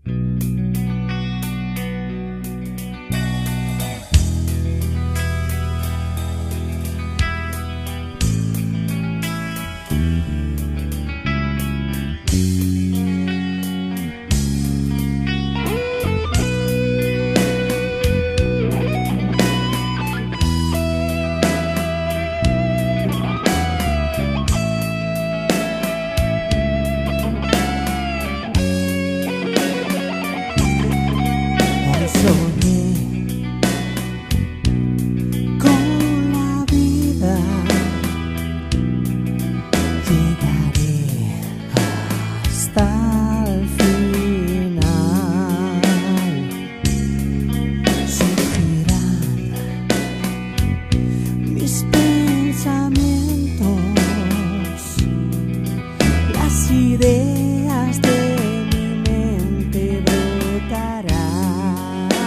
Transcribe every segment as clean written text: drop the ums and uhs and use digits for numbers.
Ideas de mi mente brotarán.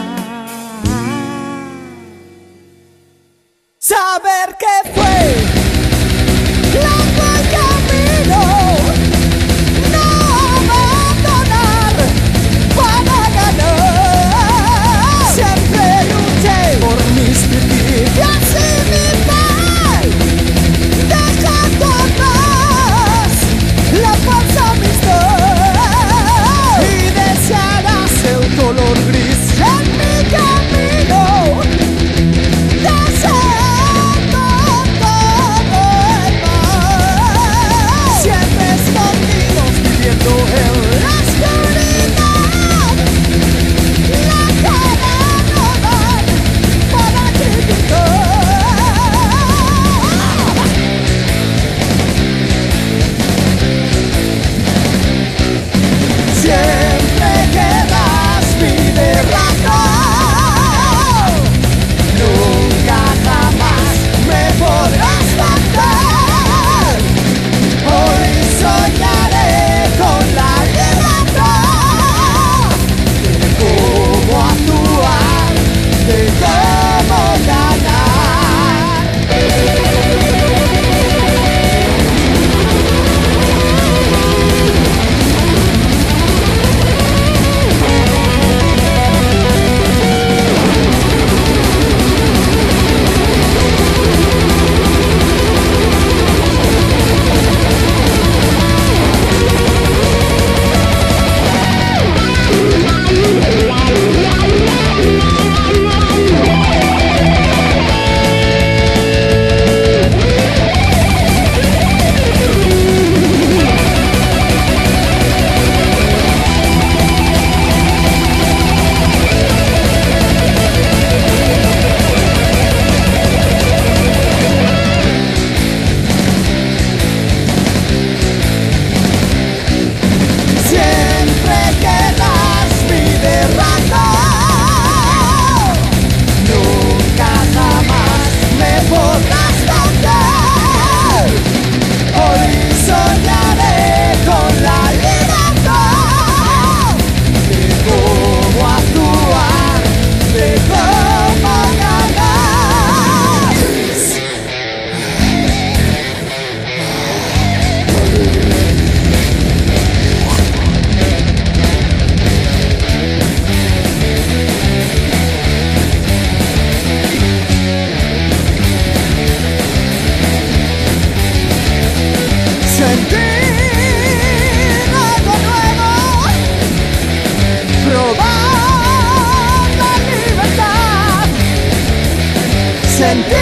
Saber que fue largo el camino, no abandonar para ganar. Siempre luché por mis principios y mi fe, dejando atrás la falsa amistad, y desearás el color gris en mi camino, deseando todo el mal, siempre escondidos viviendo en la oscuridad. La cara no dan para criticar. Siempre quedas mi derrota, nunca jamás me podrás matar. Hoy soñaré con la libertad de cómo actuar, de cómo ganar. Sentir